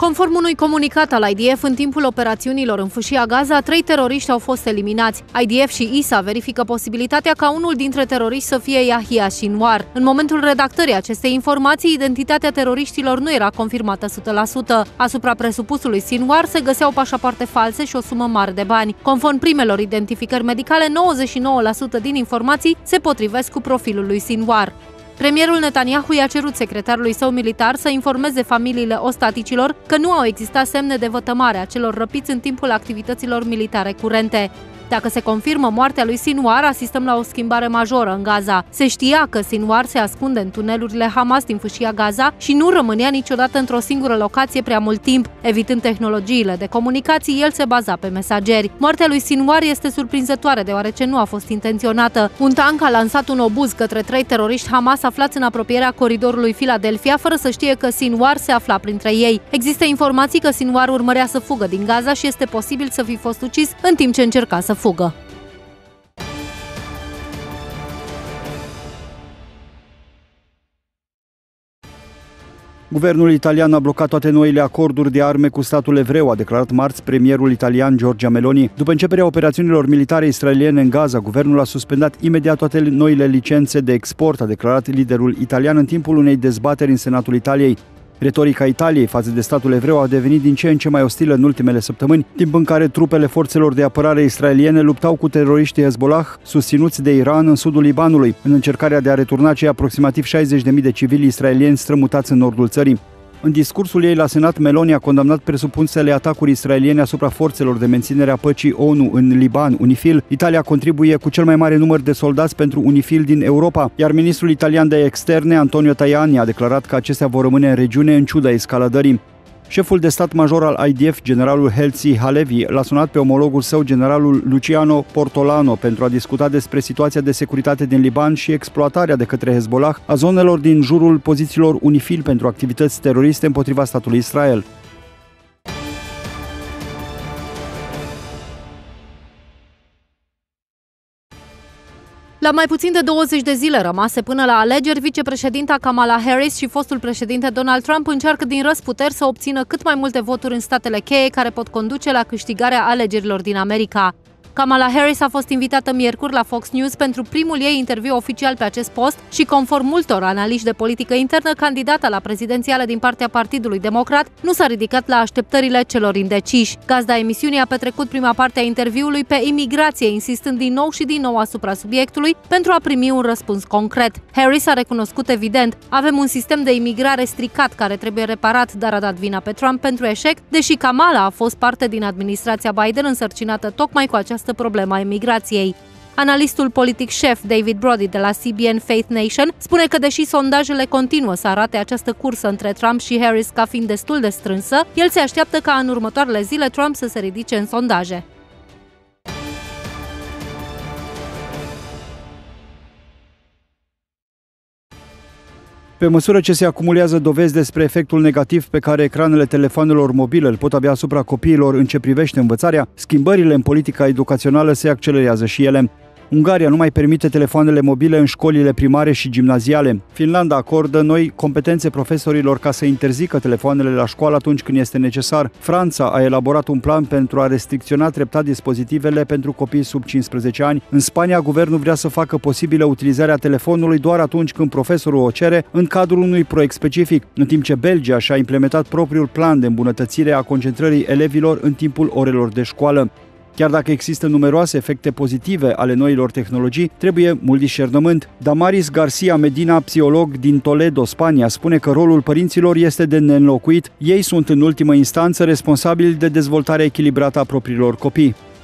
Conform unui comunicat al IDF, în timpul operațiunilor în Fâșia Gaza, 3 teroriști au fost eliminați. IDF și ISA verifică posibilitatea ca unul dintre teroriști să fie Yahya Sinwar. În momentul redactării acestei informații, identitatea teroriștilor nu era confirmată 100%. Asupra presupusului Sinwar se găseau pașapoarte false și o sumă mare de bani. Conform primelor identificări medicale, 99% din informații se potrivesc cu profilul lui Sinwar. Premierul Netanyahu i-a cerut secretarului său militar să informeze familiile ostaticilor că nu au existat semne de vătămare a celor răpiți în timpul activităților militare curente. Dacă se confirmă moartea lui Sinwar, asistăm la o schimbare majoră în Gaza. Se știa că Sinwar se ascunde în tunelurile Hamas din Fâșia Gaza și nu rămânea niciodată într-o singură locație prea mult timp. Evitând tehnologiile de comunicații, el se baza pe mesageri. Moartea lui Sinwar este surprinzătoare deoarece nu a fost intenționată. Un tank a lansat un obuz către 3 teroriști Hamas aflați în apropierea coridorului Philadelphia, fără să știe că Sinwar se afla printre ei. Există informații că Sinwar urmărea să fugă din Gaza și este posibil să fi fost ucis în timp ce încerca să fugă. Guvernul italian a blocat toate noile acorduri de arme cu statul evreu, a declarat marți premierul italian Giorgia Meloni. După începerea operațiunilor militare israeliene în Gaza, guvernul a suspendat imediat toate noile licențe de export, a declarat liderul italian în timpul unei dezbateri în Senatul Italiei. Retorica Italiei față de statul evreu a devenit din ce în ce mai ostilă în ultimele săptămâni, timp în care trupele forțelor de apărare israeliene luptau cu teroriștii Hezbollah, susținuți de Iran, în sudul Libanului, în încercarea de a returna cei aproximativ 60.000 de civili israelieni strămutați în nordul țării. În discursul ei la Senat, Meloni a condamnat presupunsele atacuri israeliene asupra forțelor de menținere a păcii ONU în Liban, UNIFIL. Italia contribuie cu cel mai mare număr de soldați pentru UNIFIL din Europa, iar ministrul italian de externe, Antonio Tajani, a declarat că acestea vor rămâne în regiune în ciuda escaladării. Șeful de stat major al IDF, generalul Herzi Halevi, l-a sunat pe omologul său, generalul Luciano Portolano, pentru a discuta despre situația de securitate din Liban și exploatarea de către Hezbollah a zonelor din jurul pozițiilor UNIFIL pentru activități teroriste împotriva statului Israel. La mai puțin de 20 de zile rămase până la alegeri, vicepreședinta Kamala Harris și fostul președinte Donald Trump încearcă din răzputeri să obțină cât mai multe voturi în statele cheie care pot conduce la câștigarea alegerilor din America. Kamala Harris a fost invitată miercuri la Fox News pentru primul ei interviu oficial pe acest post și, conform multor analiști de politică internă, candidata la prezidențială din partea Partidului Democrat nu s-a ridicat la așteptările celor indeciși. Gazda emisiunii a petrecut prima parte a interviului pe imigrație, insistând din nou și din nou asupra subiectului pentru a primi un răspuns concret. Harris a recunoscut evident: avem un sistem de imigrare stricat care trebuie reparat, dar a dat vina pe Trump pentru eșec, deși Kamala a fost parte din administrația Biden însărcinată tocmai cu această problemă a imigrației. Analistul politic șef David Brody de la CBN Faith Nation spune că deși sondajele continuă să arate această cursă între Trump și Harris ca fiind destul de strânsă, el se așteaptă ca în următoarele zile Trump să se ridice în sondaje. Pe măsură ce se acumulează dovezi despre efectul negativ pe care ecranele telefonelor mobile îl pot avea asupra copiilor în ce privește învățarea, schimbările în politica educațională se accelerează și ele. Ungaria nu mai permite telefoanele mobile în școlile primare și gimnaziale. Finlanda acordă noi competențe profesorilor ca să interzică telefoanele la școală atunci când este necesar. Franța a elaborat un plan pentru a restricționa treptat dispozitivele pentru copii sub 15 ani. În Spania, guvernul vrea să facă posibilă utilizarea telefonului doar atunci când profesorul o cere, în cadrul unui proiect specific, în timp ce Belgia și-a implementat propriul plan de îmbunătățire a concentrării elevilor în timpul orelor de școală. Chiar dacă există numeroase efecte pozitive ale noilor tehnologii, trebuie mult discernământ. Damaris Garcia Medina, psiholog din Toledo, Spania, spune că rolul părinților este de neînlocuit. Ei sunt în ultimă instanță responsabili de dezvoltarea echilibrată a propriilor copii.